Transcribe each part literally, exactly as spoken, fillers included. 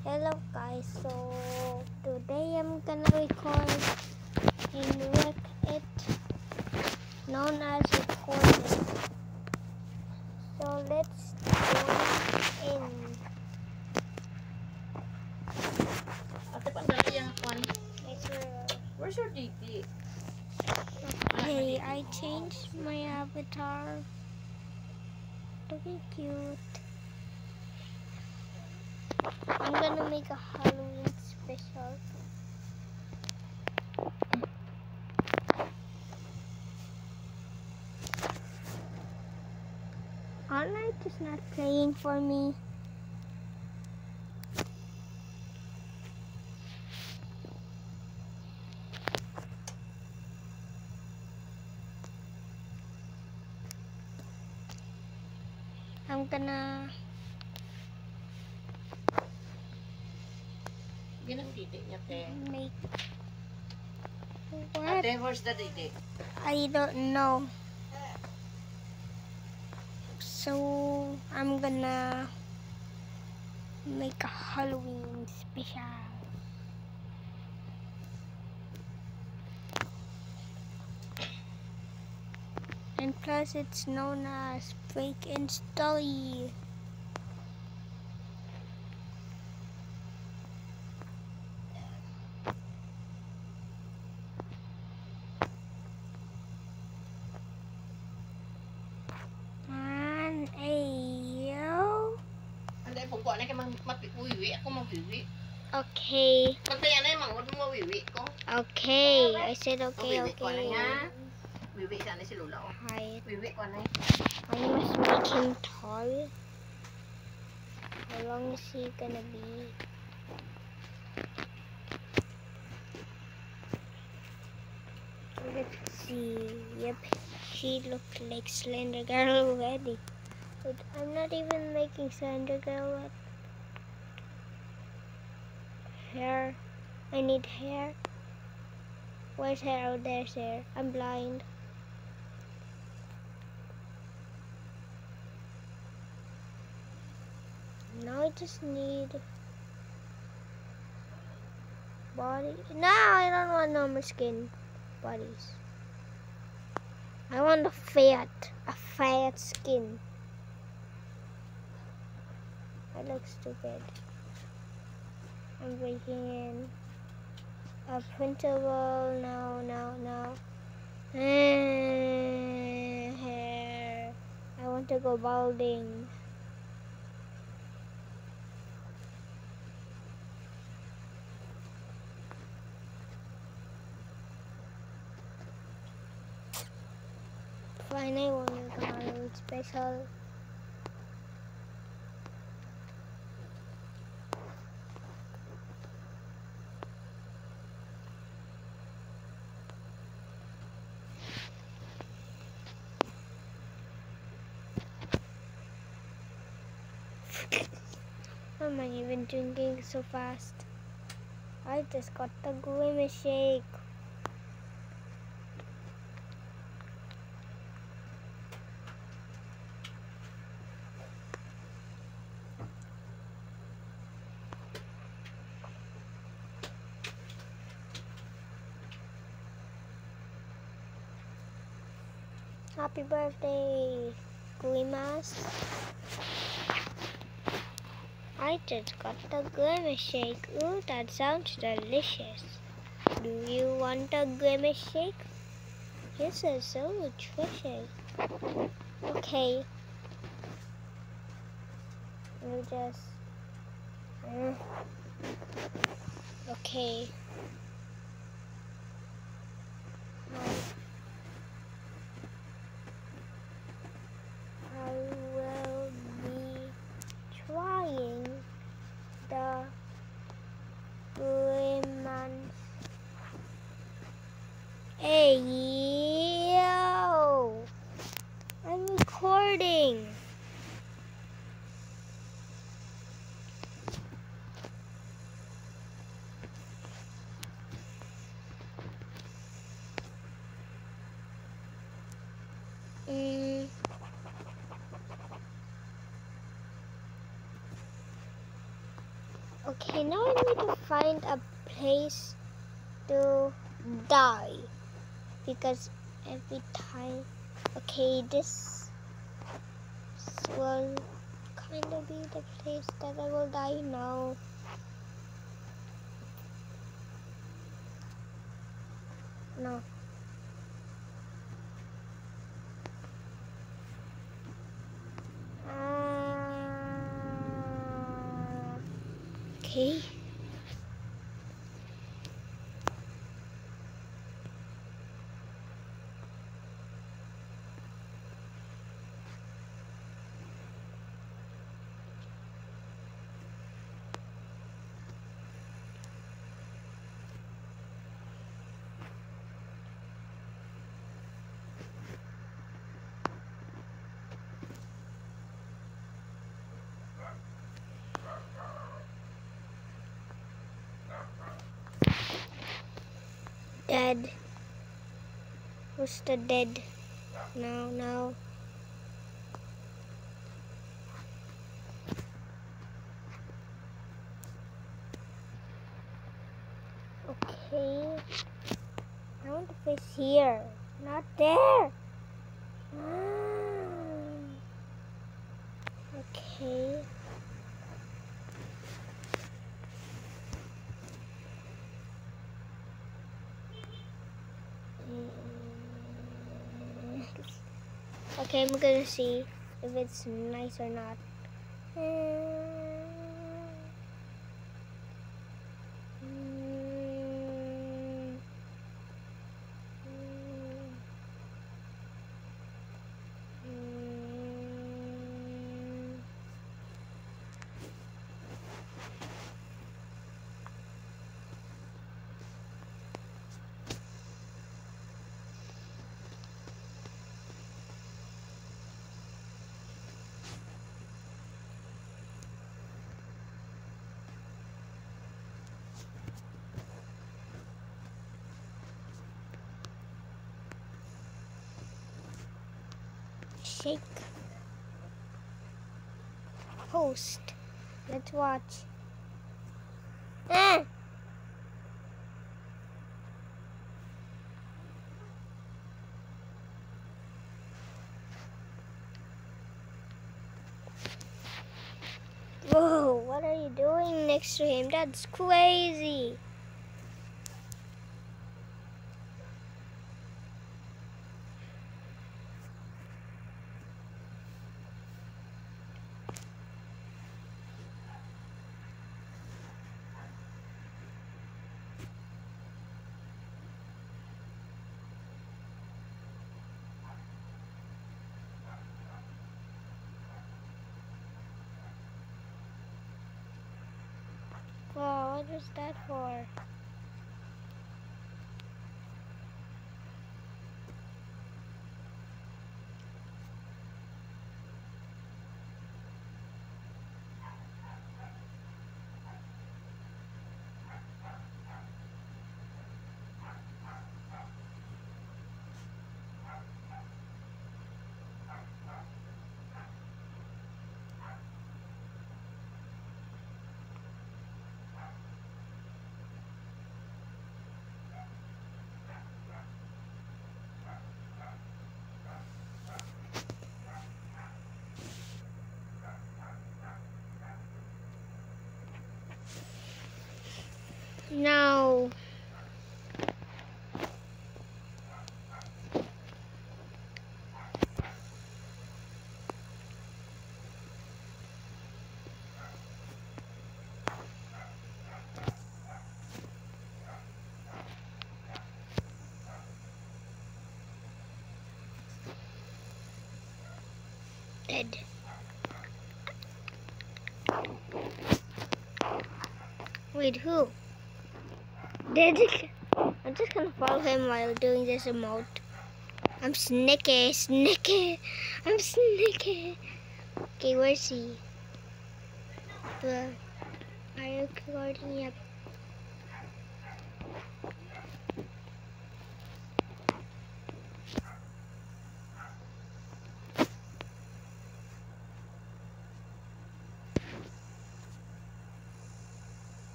Hello guys, so today I'm gonna record in Wreck It, known as recording. So let's join in. Ate, pandala yung kwan. Later. Where's your D D? Okay, I changed my avatar. Looking cute. I'm gonna make a Halloween special. Online is not playing for me. I'm gonna Ginang D D niya, te. make what? Ate, where's the D D? I don't know. So I'm gonna make a Halloween special. And plus it's known as Break In Story. And ayo. Ande, kung kuha na kayo mapiwiwi, ako mawiwi. Okay. Kung tayo na yung mangod mo mawiwi ko. Okay. I said okay, Mawiwi ko na okay. nga. Wiwi siya na si Lula, oh. Hi. Wiwi ko na. I must make him tall. How long is he gonna be? Let's see. Yep, she looked like Slender Girl already. But I'm not even making Slender Girl up. Hair. I need hair. Where's hair? Oh, there's hair. I'm blind. Now I just need body. No, I don't want normal skin bodies. I want a fat, a fat skin. That looks stupid. I'm breaking in. A printable. No, no, no. Eh, hair. I want to go balding. Fine, I want to go Halloween special. Why am I even drinking so fast? I just got the Grimace shake. Happy birthday, Grimace. I just got the Grimace shake. Ooh, that sounds delicious. Do you want a Grimace shake? This is so nutritious. Okay. Let me just... Uh, okay. Now, I will be trying the Grimace. Hey, yo! I'm recording. Mm. Okay, now I need to find a place to die. Because every time... Okay, this will kind of be the place that I will die now. No. Uh, okay. Dead. Who's the dead? No, no. Okay. I want to face here. Not there. Ah. Okay. Okay, I'm gonna see if it's nice or not. Shake. Host. Let's watch. Ah! Whoa, what are you doing next to him? That's crazy. Wow, what was that for? No. Dead. Wait, who? Dead. I'm just gonna follow him while doing this emote. I'm sneaky, sneaky. I'm sneaky. Okay, where's he? The are you recording? Yep.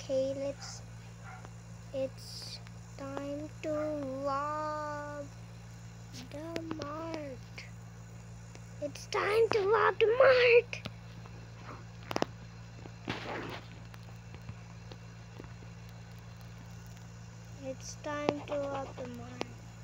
Okay, let's. It's time to rob the mart. It's time to rob the mart. It's time to rob the mart.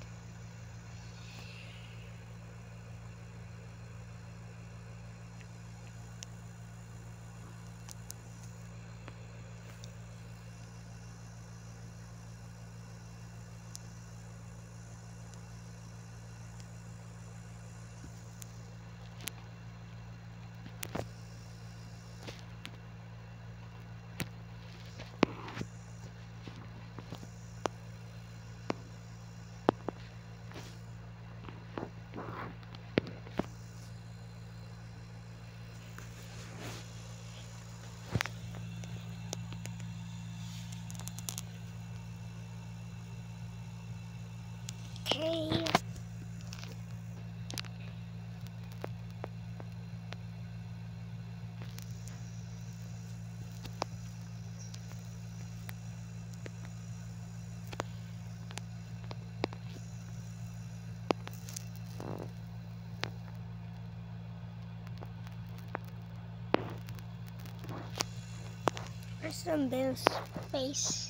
Okay. There's some Bill's face.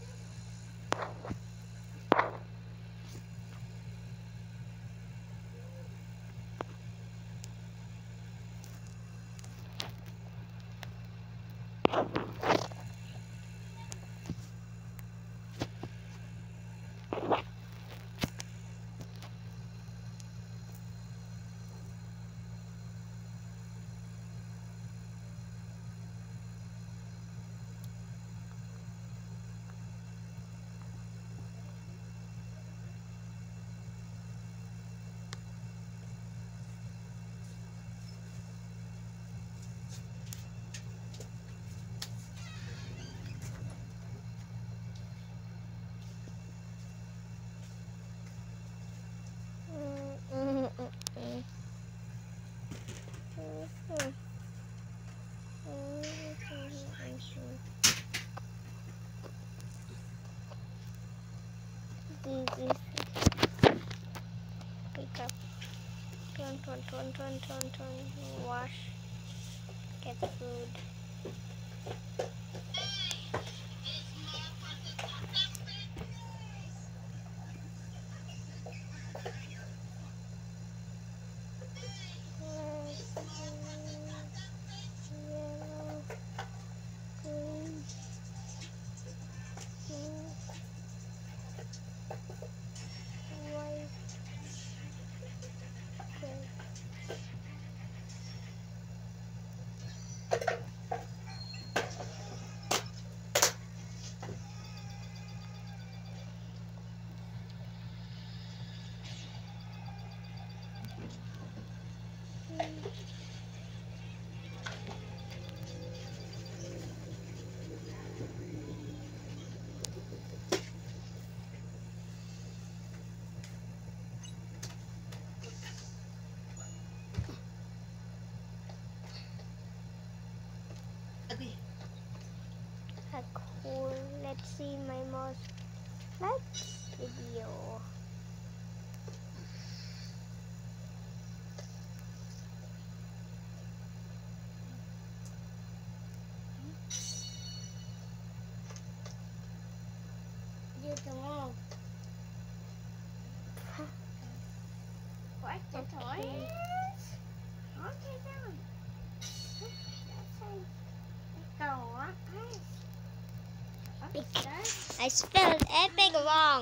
This pick up, turn, turn, turn, turn, turn, turn, wash, get food. Yellow, green, pink, white, red. Ugly. A cool. Let's see my most liked video. You don't want. What the Okay. toys? Okay, down. Go on. I spelled epic wrong.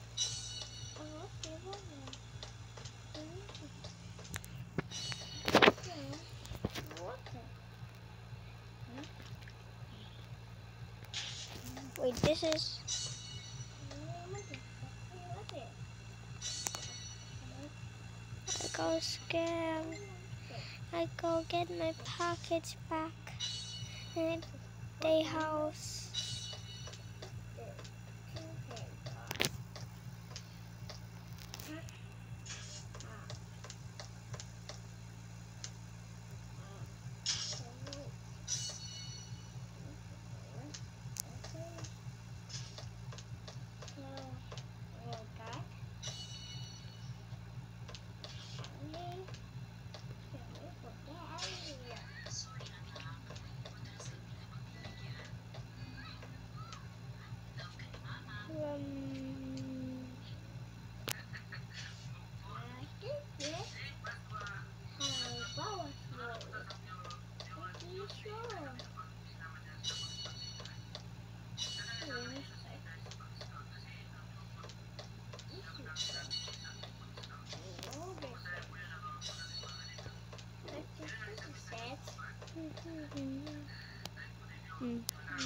Wait, this is. I go scam. I go get my pockets back at the house. Mm.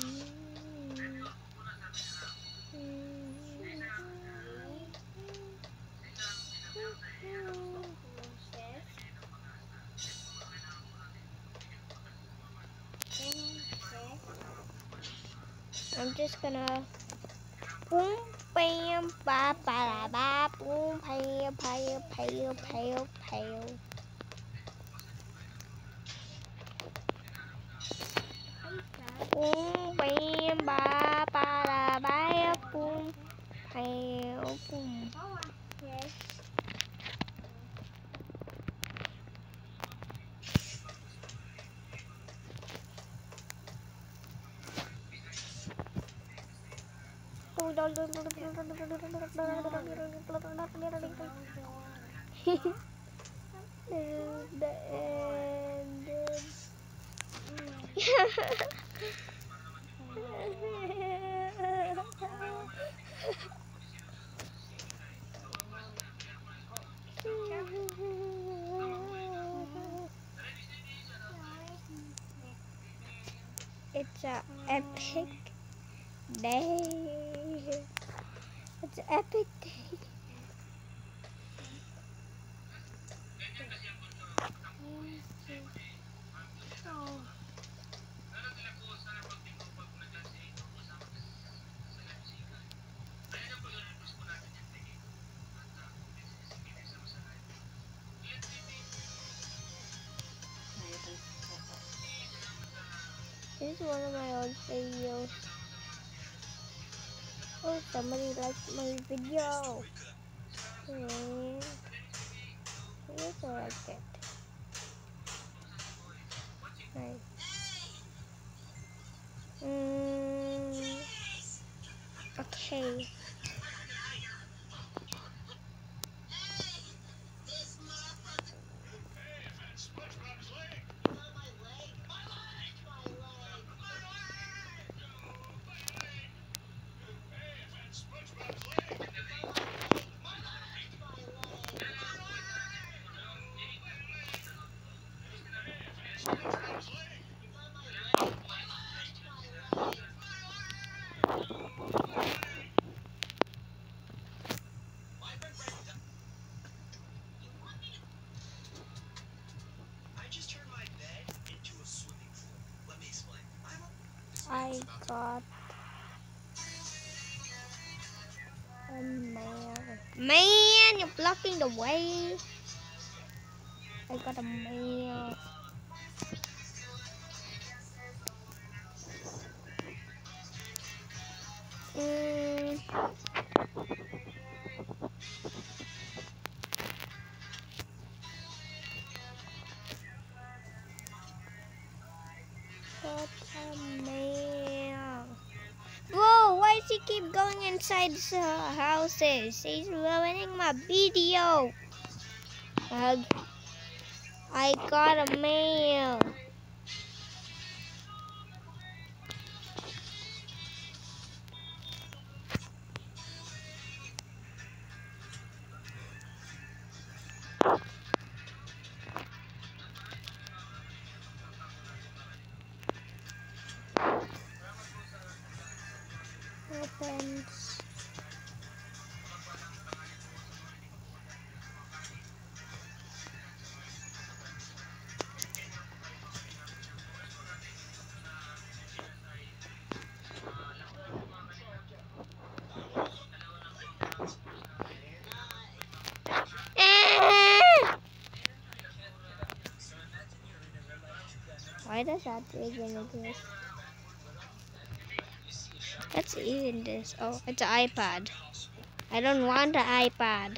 I'm just gonna boom bam ba ba da ba boom pale pale pale pale pale. Boom bam ba ba da ba boom pale boom. The end. It's a epic day. It's an epic day. This is one of my old videos. Oh, somebody liked my video. And he also liked it. Nice. Mm, okay. I got a mail. Man, you're blocking the way. I got a mail. Mm. Got a mail. Whoa, why does he keep going inside the houses? He's ruining my video. Ugh. I got a mail. Opens. Why does that even exist? Let's even this. Oh, it's an iPad. I don't want an iPad.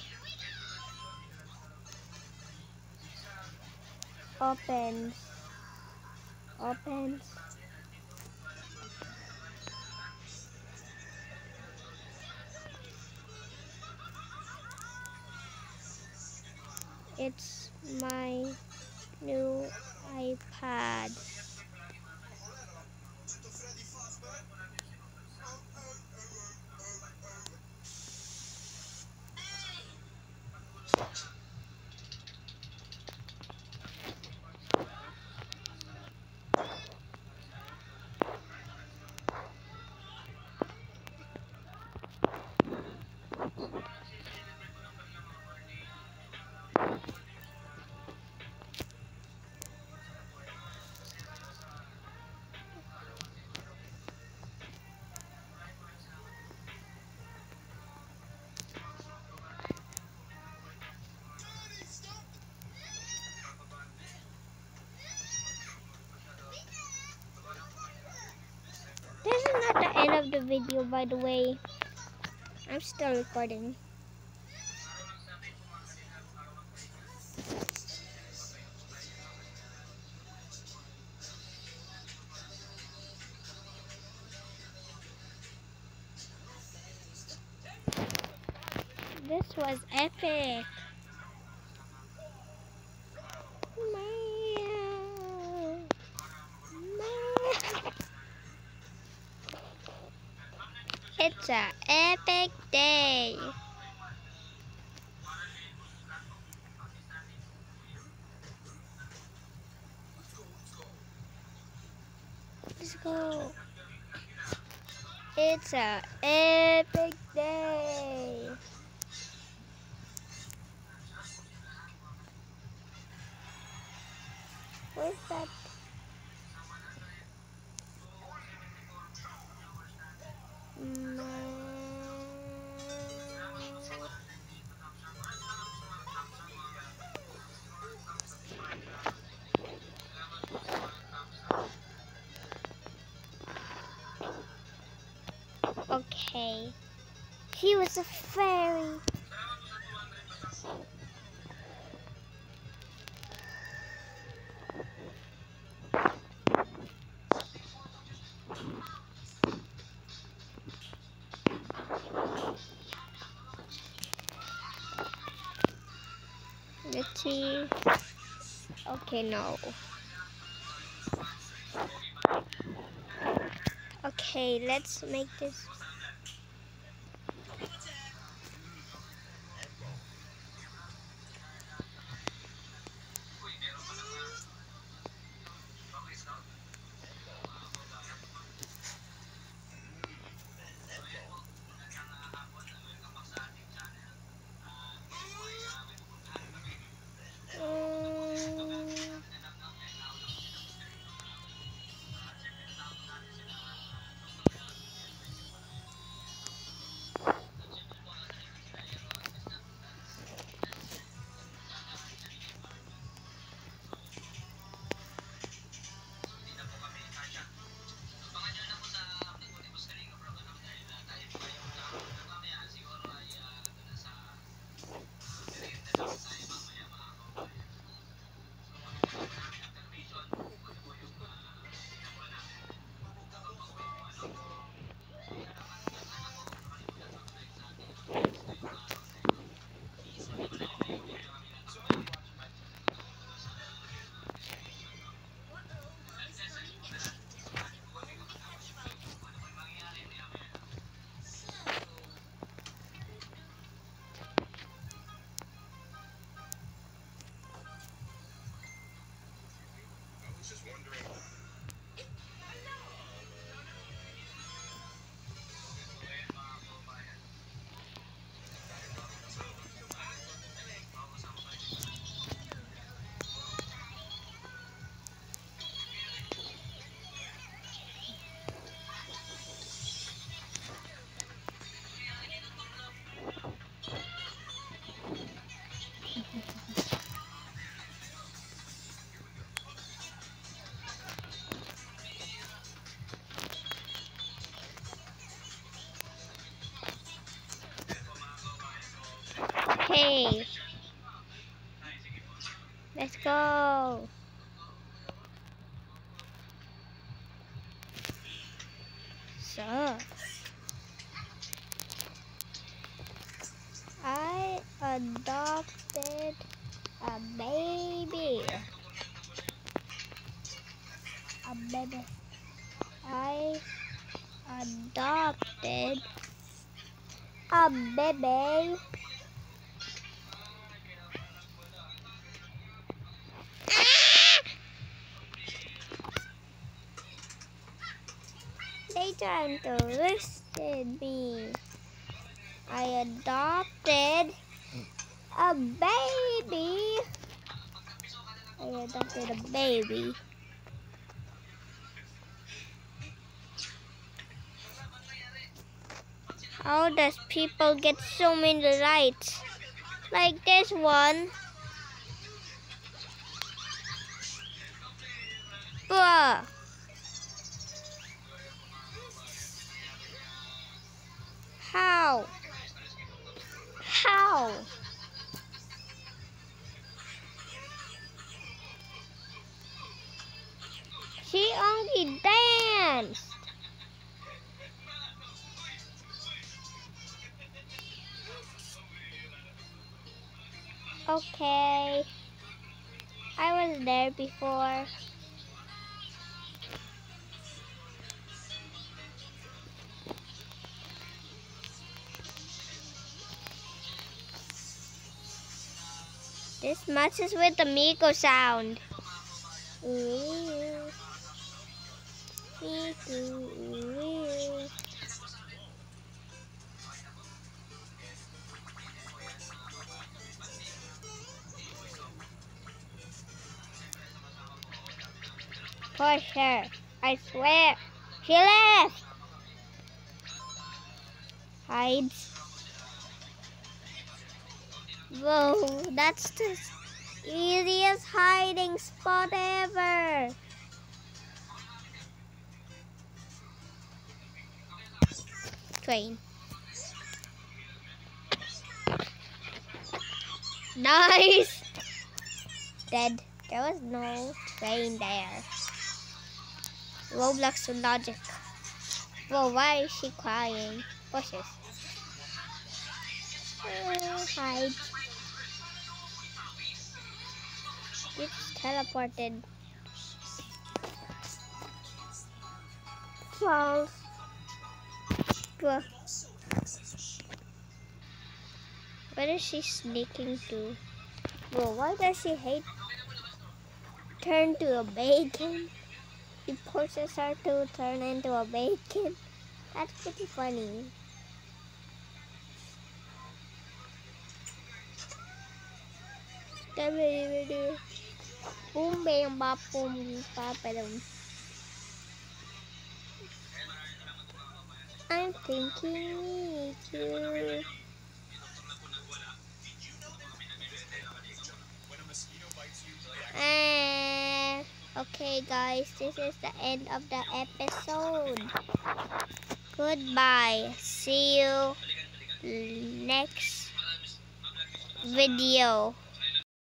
Opens. Opens. It's my new iPad. stop the video, by the way. I'm still recording. This was epic. Meow. Meow. It's an epic day. Let's go. It's an epic day. Where's that? Okay. He was a fairy. Let's see. Okay, no. Okay, let's make this. Okay. Let's go. So, I adopted a baby. A baby. I adopted a baby. They trying to listen me. I adopted a baby. I adopted a baby. How does people get so many lights? Like this one. Bruh. okay. I was there before. This matches with the Miko sound. Ooh. Miko, ooh. Push her. I swear. She left. Hides. Whoa, that's the easiest hiding spot ever. Train. Nice. Dead. There was no train there. Roblox logic. Whoa, why is she crying? Bushes. Uh, hide. It's teleported. False. Where is she sneaking to? Whoa, why does she hate turn to a bacon? He forces her to turn into a bacon. That's pretty funny. Boom bam bop boom bop boom. I'm thinking you. Uh, okay guys, this is the end of the episode. Goodbye. See you next video.